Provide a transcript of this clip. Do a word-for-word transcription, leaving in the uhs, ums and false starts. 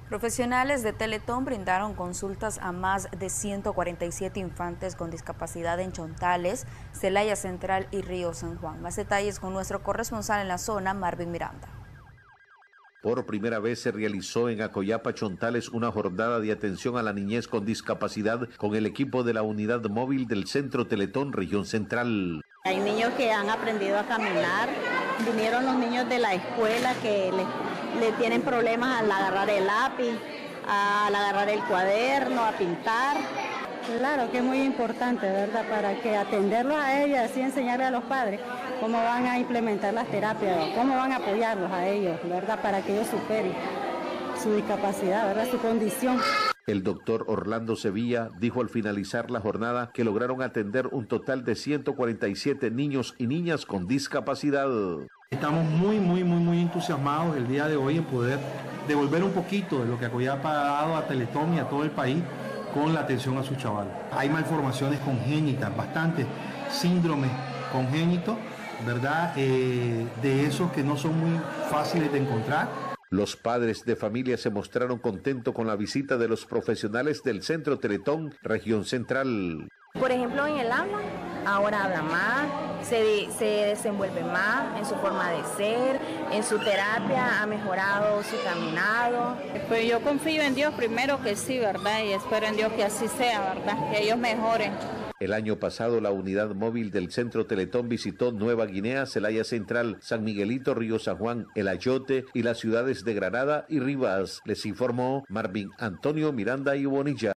Profesionales de Teletón brindaron consultas a más de ciento cuarenta y siete infantes con discapacidad en Chontales, Celaya Central y Río San Juan. Más detalles con nuestro corresponsal en la zona, Marvin Miranda. Por primera vez se realizó en Acoyapa, Chontales, una jornada de atención a la niñez con discapacidad con el equipo de la unidad móvil del Centro Teletón Región Central. Hay niños que han aprendido a caminar, vinieron los niños de la escuela que le, le tienen problemas al agarrar el lápiz, al agarrar el cuaderno, a pintar. Claro que es muy importante, ¿verdad? Para que atenderlos a ellos, así enseñarle a los padres cómo van a implementar las terapias, cómo van a apoyarlos a ellos, ¿verdad? Para que ellos superen su discapacidad, ¿verdad? Su condición. El doctor Orlando Sevilla dijo al finalizar la jornada que lograron atender un total de ciento cuarenta y siete niños y niñas con discapacidad. Estamos muy, muy, muy, muy entusiasmados el día de hoy en poder devolver un poquito de lo que Acoyapa ha dado a Teletón y a todo el país con la atención a sus chavalos. Hay malformaciones congénitas, bastantes síndromes congénitos, ¿verdad? Eh, de esos que no son muy fáciles de encontrar. Los padres de familia se mostraron contentos con la visita de los profesionales del Centro Teletón Región Central. Por ejemplo, en el habla, ahora habla más, se, se desenvuelve más en su forma de ser, en su terapia, ha mejorado su caminado. Pues yo confío en Dios primero que sí, ¿verdad? Y espero en Dios que así sea, ¿verdad? Que ellos mejoren. El año pasado, la unidad móvil del Centro Teletón visitó Nueva Guinea, Celaya Central, San Miguelito, Río San Juan, El Ayote y las ciudades de Granada y Rivas. Les informó Marvin Antonio Miranda y Bonilla.